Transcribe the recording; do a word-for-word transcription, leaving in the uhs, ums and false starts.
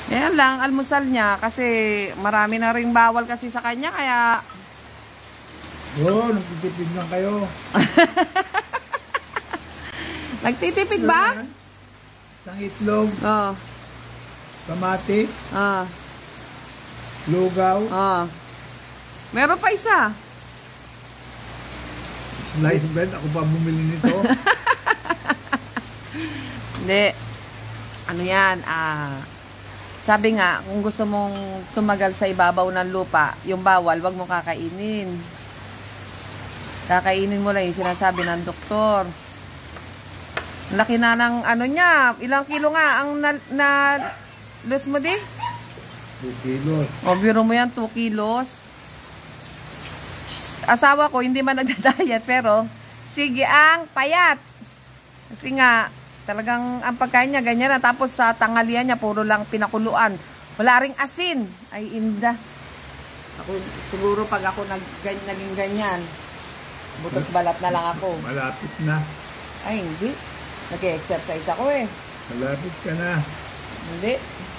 Yan lang, almusal niya kasi marami na ring bawal kasi sa kanya kaya... Oo, nagtitipid lang kayo. Nagtitipid ba? Isang itlog, Oo. kamatis, Ah. lugaw, Ah. Meron pa isa. slice bread. Ako pa bumili nito. Hindi. Ano yan? Ah, sabi nga, kung gusto mong tumagal sa ibabaw ng lupa, yung bawal, wag mo kakainin. Kakainin mo lang yung sinasabi ng doktor. Laki na ng ano niya. Ilang kilo nga ang na, na lose mo di? two kilos. O, biro mo yan, two kilos. Asawa ko, hindi man nagda-diet, pero sige ang payat. Kasi nga, talagang ang pagkain niya, ganyan na. Tapos sa tanghalian niya, puro lang pinakuluan. Wala ring asin. Ay, inda. Ako, siguro pag ako nag, naging ganyan, butot balat na lang ako. Malapit na. Ay, hindi. Nag-exercise ako eh. Malapit ka na. Hindi.